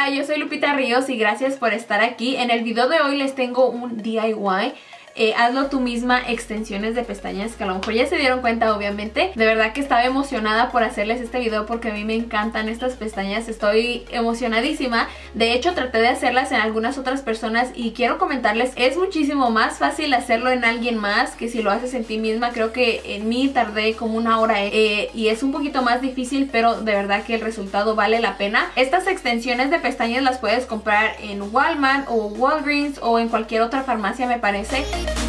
Hola, yo soy Lupita Ríos y gracias por estar aquí. En el video de hoy les tengo un DIY. Hazlo tú misma, extensiones de pestañas, que a lo mejor ya se dieron cuenta obviamente. De verdad que estaba emocionada por hacerles este video porque a mí me encantan estas pestañas, estoy emocionadísima. De hecho traté de hacerlas en algunas otras personas y quiero comentarles, es muchísimo más fácil hacerlo en alguien más que si lo haces en ti misma. Creo que en mí tardé como una hora y es un poquito más difícil, pero de verdad que el resultado vale la pena. Estas extensiones de pestañas las puedes comprar en Walmart o Walgreens o en cualquier otra farmacia, me parece.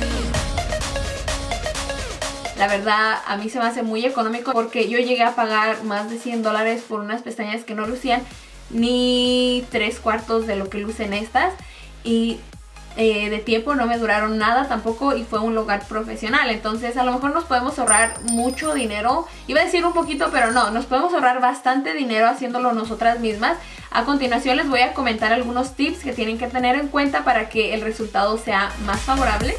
La verdad a mí se me hace muy económico porque yo llegué a pagar más de $100 por unas pestañas que no lucían ni 3/4 de lo que lucen estas, y de tiempo no me duraron nada tampoco, y fue un lugar profesional. Entonces a lo mejor nos podemos ahorrar mucho dinero, iba a decir un poquito pero no, nos podemos ahorrar bastante dinero haciéndolo nosotras mismas. A continuación les voy a comentar algunos tips que tienen que tener en cuenta para que el resultado sea más favorable.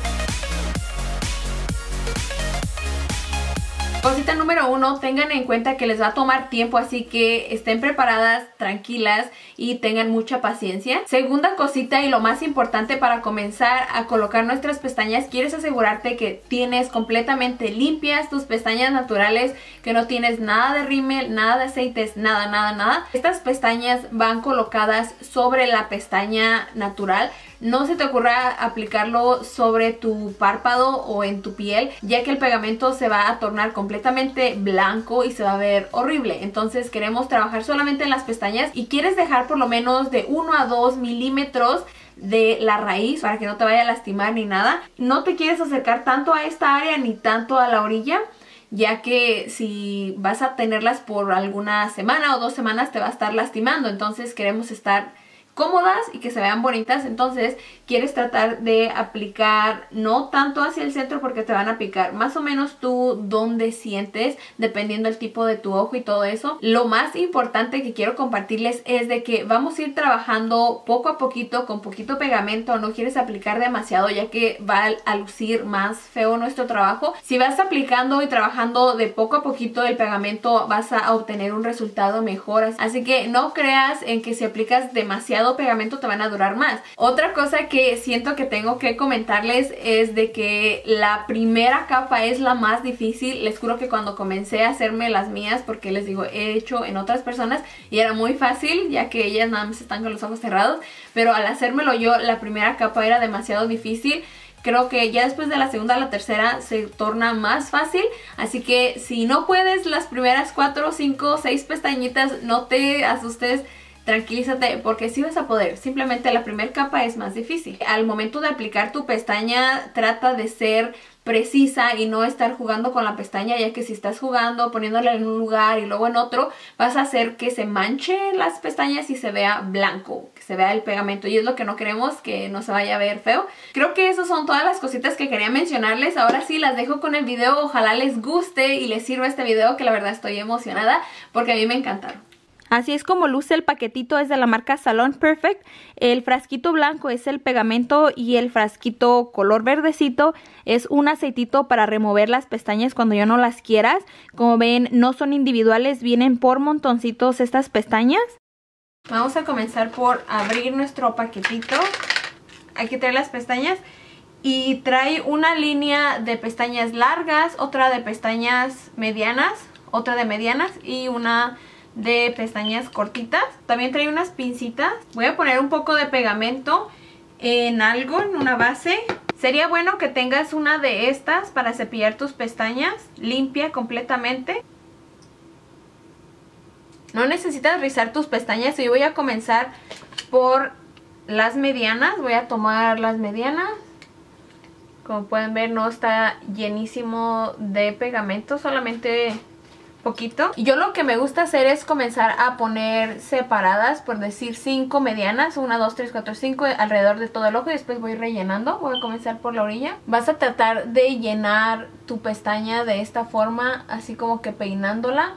Cosita número 1, tengan en cuenta que les va a tomar tiempo, así que estén preparadas, tranquilas y tengan mucha paciencia. Segunda cosita y lo más importante para comenzar a colocar nuestras pestañas, quieres asegurarte que tienes completamente limpias tus pestañas naturales, que no tienes nada de rímel, nada de aceites, nada. Estas pestañas van colocadas sobre la pestaña natural. No se te ocurra aplicarlo sobre tu párpado o en tu piel, ya que el pegamento se va a tornar completamente blanco y se va a ver horrible. Entonces queremos trabajar solamente en las pestañas y quieres dejar por lo menos de 1 a 2 milímetros de la raíz para que no te vaya a lastimar ni nada. No te quieres acercar tanto a esta área ni tanto a la orilla, ya que si vas a tenerlas por alguna semana o 2 semanas te va a estar lastimando. Entonces queremos estar cómodas y que se vean bonitas. Entonces quieres tratar de aplicar no tanto hacia el centro porque te van a picar, más o menos tú donde sientes, dependiendo del tipo de tu ojo y todo eso. Lo más importante que quiero compartirles es de que vamos a ir trabajando poco a poquito, con poquito pegamento. No quieres aplicar demasiado, ya que va a lucir más feo nuestro trabajo. Si vas aplicando y trabajando de poco a poquito el pegamento, vas a obtener un resultado mejor. Así que no creas en que si aplicas demasiado pegamento te van a durar más. Otra cosa que siento que tengo que comentarles es de que la primera capa es la más difícil. Les juro que cuando comencé a hacerme las mías, porque les digo, he hecho en otras personas y era muy fácil, ya que ellas nada más están con los ojos cerrados, pero al hacérmelo yo, la primera capa era demasiado difícil. Creo que ya después de la segunda a la tercera se torna más fácil. Así que si no puedes las primeras 4, 5, 6 pestañitas, no te asustes. Tranquilízate porque sí vas a poder, simplemente la primera capa es más difícil. Al momento de aplicar tu pestaña trata de ser precisa y no estar jugando con la pestaña, ya que si estás jugando, poniéndola en un lugar y luego en otro, vas a hacer que se manchen las pestañas y se vea blanco, que se vea el pegamento, y es lo que no queremos, que no se vaya a ver feo. Creo que esas son todas las cositas que quería mencionarles. Ahora sí las dejo con el video, ojalá les guste y les sirva este video, que la verdad estoy emocionada porque a mí me encantaron. Así es como luce el paquetito, es de la marca Salon Perfect. El frasquito blanco es el pegamento y el frasquito color verdecito es un aceitito para remover las pestañas cuando ya no las quieras. Como ven, no son individuales, vienen por montoncitos estas pestañas. Vamos a comenzar por abrir nuestro paquetito. Aquí trae las pestañas y trae una línea de pestañas largas, otra de pestañas medianas, otra de medianas y una de pestañas cortitas. También trae unas pincitas. Voy a poner un poco de pegamento en algo, en una base. Sería bueno que tengas una de estas para cepillar tus pestañas limpia completamente. No necesitas rizar tus pestañas. Yo voy a comenzar por las medianas. Voy a tomar las medianas. Como pueden ver, no está llenísimo de pegamento, solamente poquito. Yo lo que me gusta hacer es comenzar a poner separadas, por decir 5 medianas, 1, 2, 3, 4, 5 alrededor de todo el ojo, y después voy rellenando. Voy a comenzar por la orilla. Vas a tratar de llenar tu pestaña de esta forma, así como que peinándola.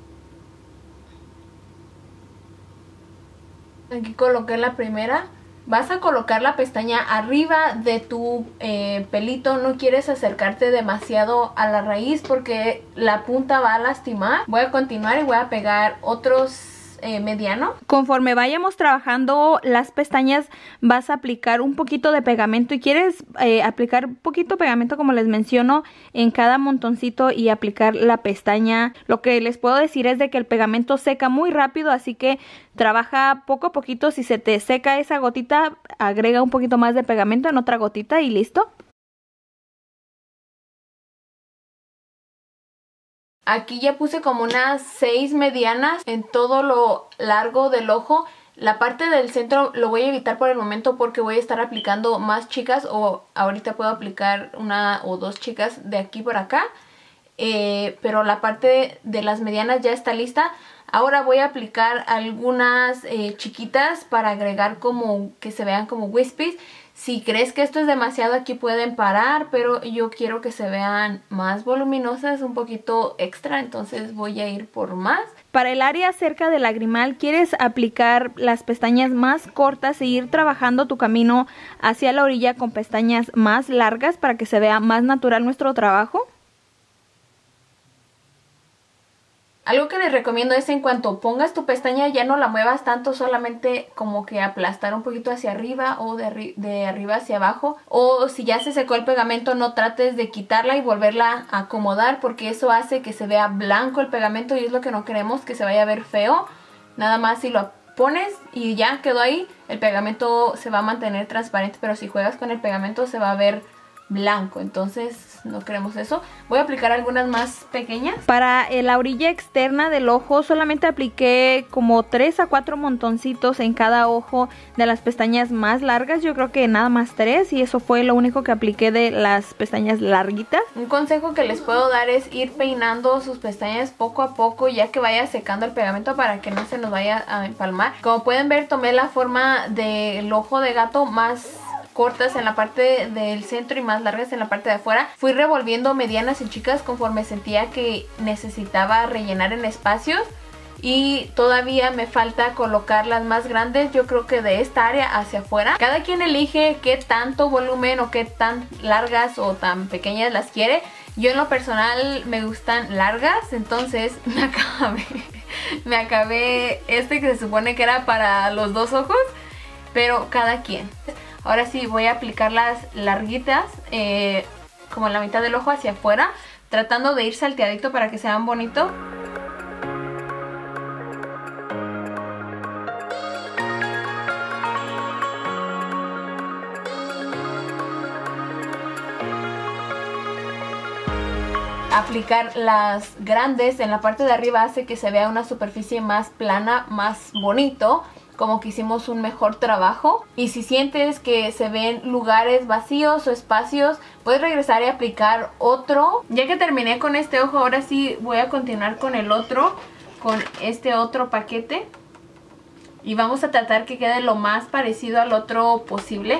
Aquí coloqué la primera. Vas a colocar la pestaña arriba de tu pelito. No quieres acercarte demasiado a la raíz porque la punta va a lastimar. Voy a continuar y voy a pegar otros más mediano. Conforme vayamos trabajando las pestañas vas a aplicar un poquito de pegamento y quieres aplicar un poquito de pegamento como les menciono en cada montoncito y aplicar la pestaña. Lo que les puedo decir es de que el pegamento seca muy rápido, así que trabaja poco a poquito. Si se te seca esa gotita, agrega un poquito más de pegamento en otra gotita y listo. Aquí ya puse como unas 6 medianas en todo lo largo del ojo. La parte del centro lo voy a evitar por el momento porque voy a estar aplicando más chicas, o ahorita puedo aplicar una o dos chicas de aquí por acá. Pero la parte de las medianas ya está lista. Ahora voy a aplicar algunas chiquitas para agregar como que se vean como wispies. Si crees que esto es demasiado, aquí pueden parar, pero yo quiero que se vean más voluminosas, un poquito extra, entonces voy a ir por más. Para el área cerca del lagrimal quieres aplicar las pestañas más cortas e ir trabajando tu camino hacia la orilla con pestañas más largas para que se vea más natural nuestro trabajo. Algo que les recomiendo es en cuanto pongas tu pestaña ya no la muevas tanto, solamente como que aplastar un poquito hacia arriba o de arriba hacia abajo. O si ya se secó el pegamento, no trates de quitarla y volverla a acomodar porque eso hace que se vea blanco el pegamento y es lo que no queremos, que se vaya a ver feo. Nada más si lo pones y ya quedó ahí, el pegamento se va a mantener transparente, pero si juegas con el pegamento se va a ver blanco, entonces no queremos eso. Voy a aplicar algunas más pequeñas. Para la orilla externa del ojo solamente apliqué como 3 a 4 montoncitos en cada ojo de las pestañas más largas. Yo creo que nada más 3 y eso fue lo único que apliqué de las pestañas larguitas. Un consejo que les puedo dar es ir peinando sus pestañas poco a poco ya que vaya secando el pegamento para que no se nos vaya a empalmar. Como pueden ver, tomé la forma del ojo de gato, más cortas en la parte del centro y más largas en la parte de afuera. Fui revolviendo medianas y chicas conforme sentía que necesitaba rellenar en espacios y todavía me falta colocar las más grandes, yo creo que de esta área hacia afuera. Cada quien elige qué tanto volumen o qué tan largas o tan pequeñas las quiere. Yo en lo personal me gustan largas, entonces me acabé este que se supone que era para los dos ojos, pero cada quien. Ahora sí voy a aplicar las larguitas, como en la mitad del ojo hacia afuera, tratando de ir salteadito para que se vean bonito. Aplicar las grandes en la parte de arriba hace que se vea una superficie más plana, más bonito, como que hicimos un mejor trabajo. Y si sientes que se ven lugares vacíos o espacios, puedes regresar y aplicar otro. Ya que terminé con este ojo, ahora sí voy a continuar con el otro, con este otro paquete. Y vamos a tratar que quede lo más parecido al otro posible.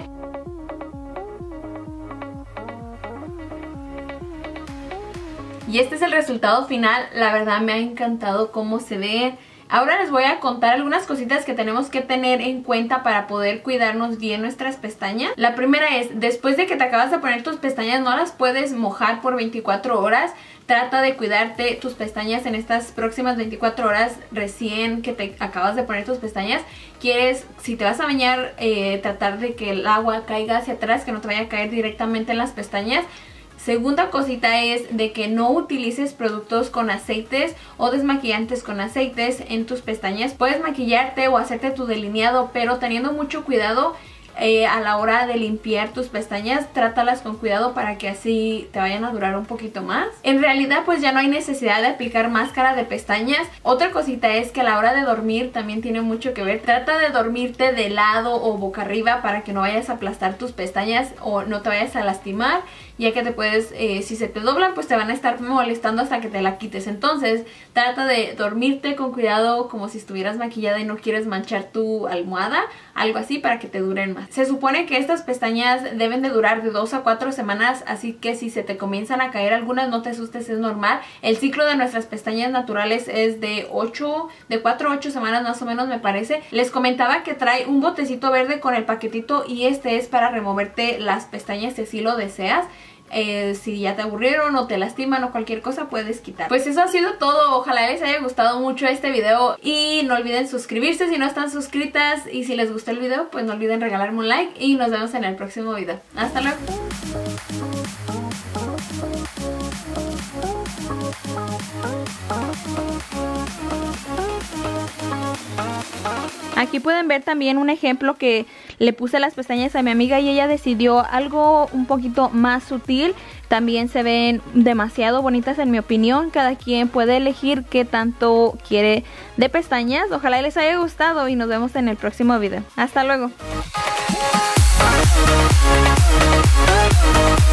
Y este es el resultado final. La verdad me ha encantado cómo se ve. Ahora les voy a contar algunas cositas que tenemos que tener en cuenta para poder cuidarnos bien nuestras pestañas. La primera es, después de que te acabas de poner tus pestañas, no las puedes mojar por 24 horas. Trata de cuidarte tus pestañas en estas próximas 24 horas recién que te acabas de poner tus pestañas. Quieres, si te vas a bañar, tratar de que el agua caiga hacia atrás, que no te vaya a caer directamente en las pestañas. Segunda cosita es de que no utilices productos con aceites o desmaquillantes con aceites en tus pestañas. Puedes maquillarte o hacerte tu delineado, pero teniendo mucho cuidado a la hora de limpiar tus pestañas. Trátalas con cuidado para que así te vayan a durar un poquito más. En realidad pues ya no hay necesidad de aplicar máscara de pestañas. Otra cosita es que a la hora de dormir también tiene mucho que ver. Trata de dormirte de lado o boca arriba para que no vayas a aplastar tus pestañas o no te vayas a lastimar, ya que te puedes, si se te doblan pues te van a estar molestando hasta que te la quites. Entonces trata de dormirte con cuidado, como si estuvieras maquillada y no quieres manchar tu almohada, algo así, para que te duren más. Se supone que estas pestañas deben de durar de 2 a 4 semanas, así que si se te comienzan a caer algunas, no te asustes, es normal. El ciclo de nuestras pestañas naturales es de 4 a 8 semanas más o menos, me parece. Les comentaba que trae un botecito verde con el paquetito y este es para removerte las pestañas si así lo deseas. si ya te aburrieron o te lastiman o cualquier cosa, puedes quitar. Pues eso ha sido todo. Ojalá les haya gustado mucho este video y no olviden suscribirse si no están suscritas, y si les gustó el video pues no olviden regalarme un like y nos vemos en el próximo video. Hasta luego. Aquí pueden ver también un ejemplo que le puse las pestañas a mi amiga y ella decidió algo un poquito más sutil. También se ven demasiado bonitas en mi opinión. Cada quien puede elegir qué tanto quiere de pestañas. Ojalá les haya gustado y nos vemos en el próximo video. Hasta luego.